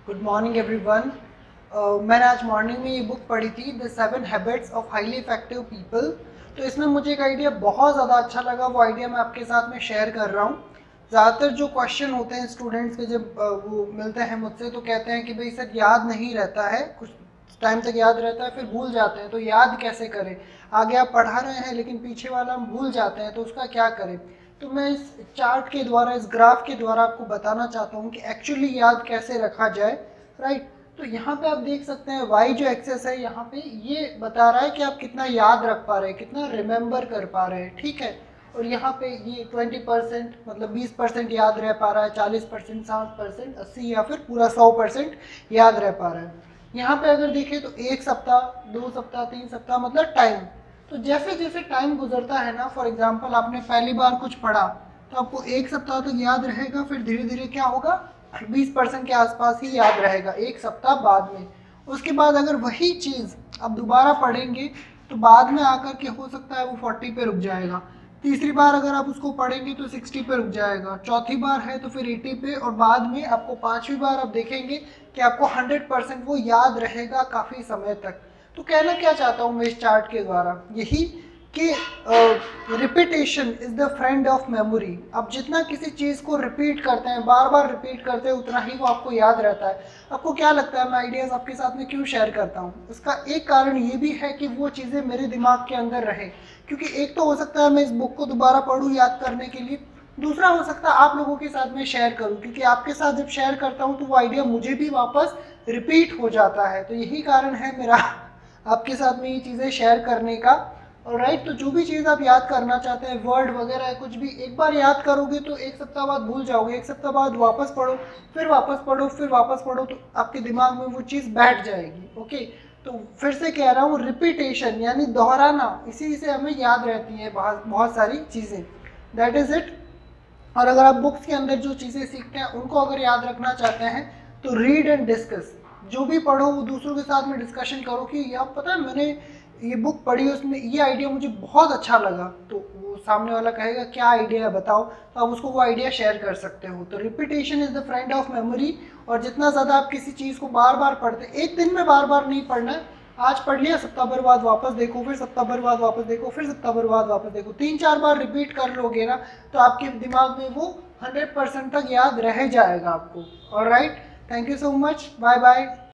Good morning everyone. मैंने आज morning में ये बुक पढ़ी थी, the 7 habits of highly effective people. तो इसमें मुझे एक आइडिया बहुत ज़्यादा अच्छा लगा, वो आइडिया मैं आपके साथ में शेयर कर रहा हूँ। ज़्यादातर जो क्वेश्चन होते हैं स्टूडेंट्स के जब वो मिलते हैं मुझसे तो कहते हैं कि भाई सर याद नहीं रहता है, कुछ टाइम तक याद रहता है फिर भूल जाते हैं, तो याद कैसे करें। आगे आप पढ़ा रहे हैं लेकिन पीछे वाला हम भूल जाते हैं, तो उसका क्या करें। तो मैं इस चार्ट के द्वारा, इस ग्राफ के द्वारा आपको बताना चाहता हूँ कि एक्चुअली याद कैसे रखा जाए। राइट, तो यहाँ पे आप देख सकते हैं वाई जो एक्सेस है यहाँ पे ये बता रहा है कि आप कितना याद रख पा रहे हैं, कितना रिमेंबर कर पा रहे हैं, ठीक है। और यहाँ पे ये 20% मतलब 20% याद रह पा रहा है, 40%, 60%, 80 या फिर पूरा 100% याद रह पा रहा है। यहाँ पे अगर देखें तो 1 सप्ताह, 2 सप्ताह, 3 सप्ताह मतलब टाइम। तो जैसे जैसे टाइम गुजरता है ना, फॉर एग्जाम्पल आपने पहली बार कुछ पढ़ा तो आपको 1 सप्ताह तक याद रहेगा, फिर धीरे धीरे क्या होगा 20% के आसपास ही याद रहेगा 1 सप्ताह बाद में। उसके बाद अगर वही चीज़ आप दोबारा पढ़ेंगे तो बाद में आकर के हो सकता है वो 40 पे रुक जाएगा। तीसरी बार अगर आप उसको पढ़ेंगे तो 60 पे रुक जाएगा, चौथी बार है तो फिर 80 पे, और बाद में आपको पांचवी बार आप देखेंगे कि आपको 100% वो याद रहेगा काफ़ी समय तक। तो कहना क्या चाहता हूँ मैं इस चार्ट के द्वारा, यही कि repetition is the friend of memory. आप जितना किसी चीज़ को रिपीट करते हैं, बार बार रिपीट करते हैं, उतना ही वो आपको याद रहता है। आपको क्या लगता है मैं आइडियाज़ आपके साथ में क्यों शेयर करता हूँ? इसका एक कारण ये भी है कि वो चीज़ें मेरे दिमाग के अंदर रहे, क्योंकि एक तो हो सकता है मैं इस बुक को दोबारा पढूं याद करने के लिए, दूसरा हो सकता है आप लोगों के साथ में शेयर करूं, क्योंकि आपके साथ जब शेयर करता हूं तो वो आइडिया मुझे भी वापस रिपीट हो जाता है। तो यही कारण है मेरा आपके साथ में ये चीज़ें शेयर करने का। और राइट, तो जो भी चीज़ आप याद करना चाहते हैं, वर्ड वगैरह कुछ भी, एक बार याद करोगे तो 1 सप्ताह बाद भूल जाओगे, 1 सप्ताह बाद वापस पढ़ो, फिर वापस पढ़ो, फिर वापस पढ़ो, तो आपके दिमाग में वो चीज़ बैठ जाएगी। ओके, तो फिर से कह रहा हूँ, रिपीटेशन यानी दोहराना, इसी से हमें याद रहती है बहुत बहुत सारी चीज़ें। That is it. और अगर आप बुक्स के अंदर जो चीज़ें सीखते हैं उनको अगर याद रखना चाहते हैं तो रीड एंड डिस्कस, जो भी पढ़ो वो दूसरों के साथ में डिस्कशन करो कि यार पता है मैंने ये बुक पढ़ी, उसमें ये आइडिया मुझे बहुत अच्छा लगा, तो वो सामने वाला कहेगा क्या आइडिया है बताओ, तो आप उसको वो आइडिया शेयर कर सकते हो। तो repetition is the friend of memory. और जितना ज़्यादा आप किसी चीज़ को बार बार पढ़ते, एक दिन में बार बार नहीं पढ़ना है, आज पढ़ लिया, सप्ताह भर बाद वापस देखो, फिर सप्ताह भर बाद वापस देखो, फिर सप्ताह भर बाद वापस देखो, 3-4 बार रिपीट कर लोगे ना तो आपके दिमाग में वो 100% तक याद रह जाएगा आपको। Alright, thank you so much, bye bye.